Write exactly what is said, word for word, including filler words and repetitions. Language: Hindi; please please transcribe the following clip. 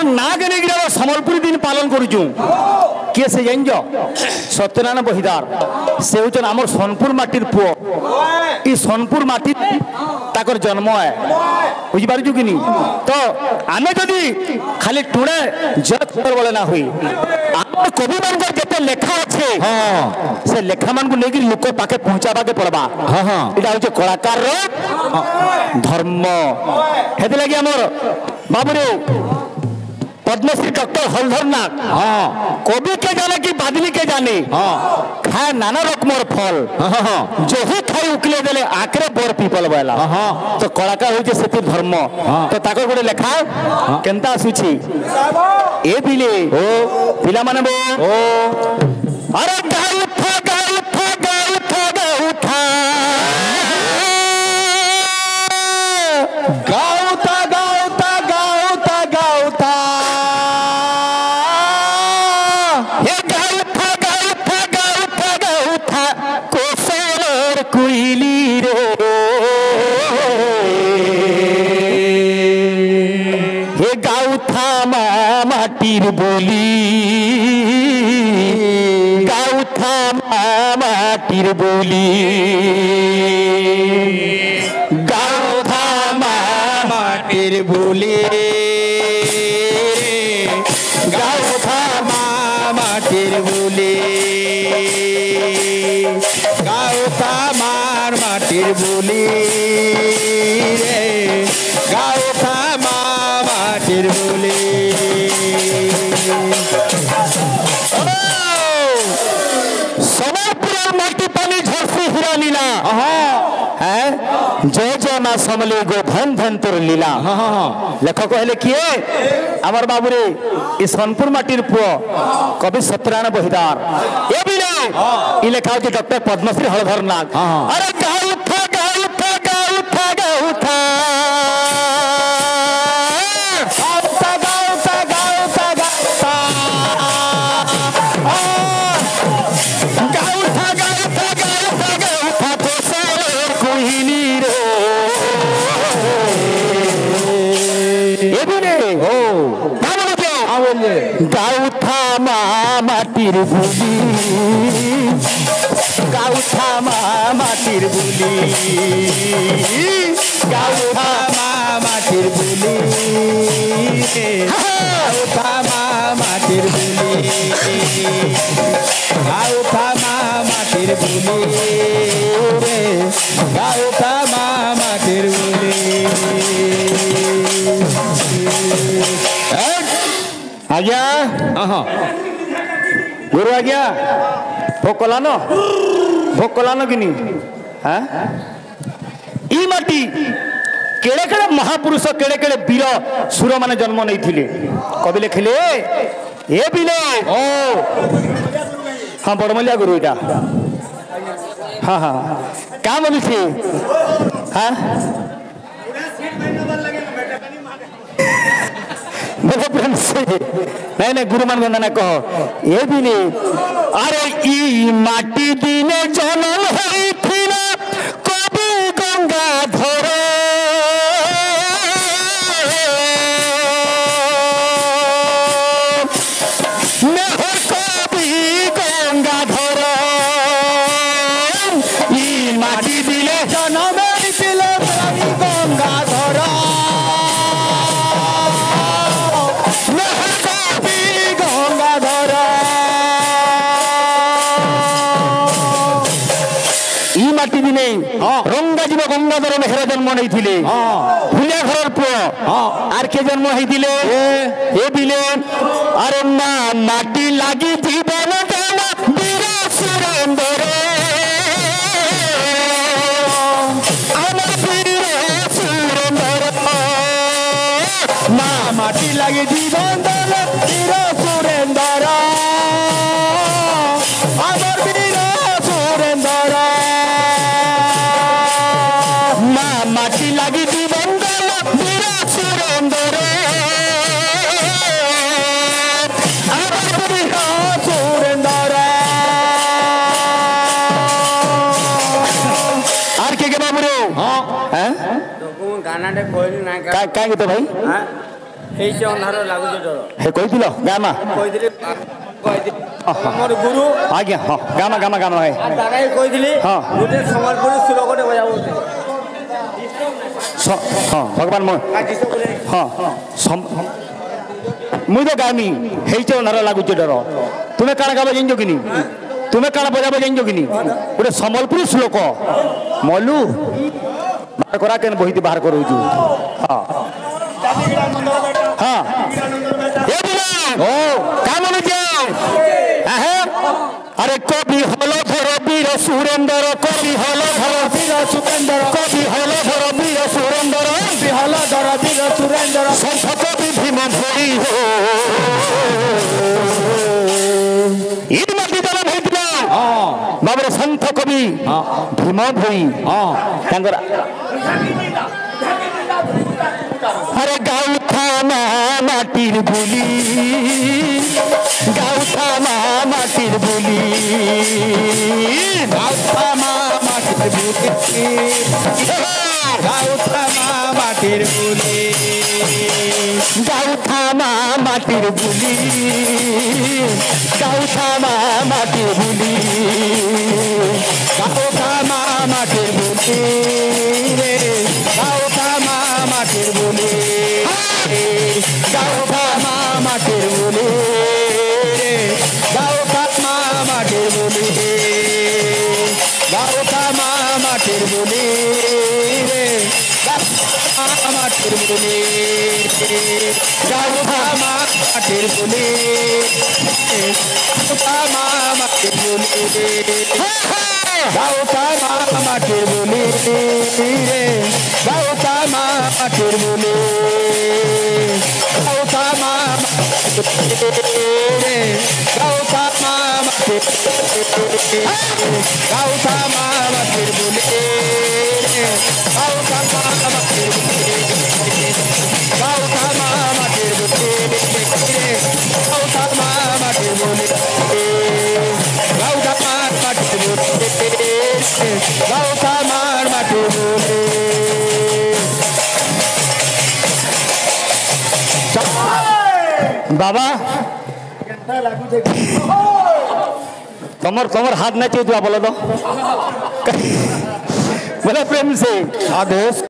ना के नहीं सम्बलपुरी दिन पालन करूँ किए से जान सत्यनारायण बहिदार से हूँ आम सोनपुर माटिर पुओ ई सोनपुर माटी ताकर जन्म है बुझीपार कि नहीं तो आम जदि खाली टुणे जत बोले ना हुई आम कवि मान जिते लेखा अच्छे हाँ से लेखा मान को लेकिन लोक पाखे पहुंचाबा के पड़वा हाँ हाँ यहाँ हूँ कलाकार धर्म हेती लगी आमर बाबू पद्मश्री डॉक्टर हलधर नाग हाँ कवि के जाने कि बादली के जाने हाँ खाए नाना रकमर फल हाँ हाँ जो ही खाई उकले देले आखरे बोर पीपल वाला हाँ तो कलाकार हो से धर्म हाँ तो ताको गोटे लेखा हाँ केनता आसुची ए पिले ओ पिला माने बो ओ अरे गाय उठा गाय उठा गाय उठा गाय उठा गाउता गाउता गाउता गाउता ये गाउता गाउता गाउता गाउता कोसर कुइली रे ये गाउता माटीर बोली गाउता माटीर बोली माटीर बोली गाउथा माटीर बोली गाउथा मार माटीर बोली रे गाउथा माटीर बोली समरपुर माटी पानी झरसी हीरा लीला है जय जय माँ समले गो धन धन तोर लीला हाँ हाँ लेखक हेले किए आमर बाबू रे ई सोनपुर माटीर पुओ कवि सत्यनारायण बहिदार ए बिले ई लेखा होची डॉक्टर पद्मश्री हलधर नाग अरे गाय उठा गाय उठा गाय उठा गाय उठा गाउता गाउता गाउता गाउता गाउता गाउता गाउता गाउता कोसर कुइली रे ए बिले ओ भालो के आवले गाउथा माटीर बोली गाउथा माटीर बोली गाउथा माटीर बोली गाउथा माटीर बोली गाउथा माटीर बोली गाउथा माटीर बोली आज्ञा हाँ गुरु आज्ञा भोग कलानो भोग कलानो कि नहीं हाँ ई माटी केड़े केड़े महापुरुष केड़े केड़े वीर सुर माने जन्म नहीं थिले कवि लिखिले ए बिले ओ हाँ बड़मलिया गुरु इटा हाँ हाँ क्या बोली थी हाँ नहीं नहीं गुरु मान गंदा कहो ये भी नहीं अरे ई माटी दिने जन्म है थिला कवि गंगाधर मेहर कवि गंगाधर ई माटी दिले जन्म है थिला कवि गंगाधर माटी दिने रंगा जीव गंगाधर मेहर जन्म नहीं थिले फुलिया घर पुओ आर के जन्म होइतिले ए बिले अरे ना माटी लागी जीवन देना वीर सुरेंद्र अमर वीर सुरेंद्र ना माटी लागी जीवन देना वीर सुरेंद्र अमर वीर सुरेंद्र माटी लगी जीवन वीर सुरेंद्र सुरेंद्र आर के बाबू रे हाँ गाना तो भाई ହେଇଛି ଅନ୍ଧାର ଲାଗୁଛି ଡର ହେ କହିଥିଲ ଗାମା କହିଥିଲି କହିଥିଲି ମୋର ଗୁରୁ ଆଜ୍ଞା ହଁ ଗାମା ଗାମା ଗାମା ଭାଇ ଦାଦା କହିଥିଲି ହଁ ଗୋଟେ ସମ୍ବଲପୁରୀ ସୁରଗଟେ ବଜାଉଥିଲେ ହଁ ଭଗବାନ ମୋ ହଁ ମୁଇଁ ତ ଗାମି ହେଇଛ ଅନ୍ଧାର ଲାଗୁଛି ଡର ତୁମେ କାଣା ଗାବ ଜାଣିଛ କିନି ତୁମେ କାଣା ବଜାବ ଜାଣିଛ କିନି ଗୋଟେ ସମ୍ବଲପୁରୀ ଶ୍ଲୋକ ମଲୁ ବାହାର କରା କେନ୍ ବହିତି ବାହାର କରଉଛୁ ହଁ ହଁ ଓ କାମ আরে কবি হল ধর বীর সুরেন্দর কবি হল ধর বীর সুরেন্দর কবি হল ধর বীর সুরেন্দর কবি হল ধর বীর সুরেন্দর সন্ত কবি ভীম ভরি ঈদ মাটি দল হইতিলা বাবরে সন্ত কবি ভীম ভরি তাঙ্গর আরে গাউ থামা মাটির বুলি গাউ থামা মাটির বুলি গাউ থামা মাটির বুলি গাউ থামা মাটির বুলি গাউ থামা মাটির বুলি গাউ থামা মাটির বুলি গাউ থামা মাটির বুলি রে গাউ থামা মাটির বুলি গাউ থামা মাটির বুলি রে গাউ থামা মাটির বুলি গাউ থামা মাটির বুলি রে গাউ মাটির বুলি গাউ থামা মাটির বুলি গাউ থামা মাটির বুলি গাউ থামা মাটির বুলি রে গাউ থামা মাটির বুলি গাউ থামা রে গাউ থামা মাটির গাউ থামা মাটির বুলি রে গাউ থামা মাটির বুলি গাউ থামা মাটির বুলি রে গাউ থামা মাটির বুলি গাউ থামা মাটির বুলি গাউ থামা মাটির বুলি बाबा तमर तमर हाथ ना चाहिए बोलो तो बोले प्रेम से आदेश।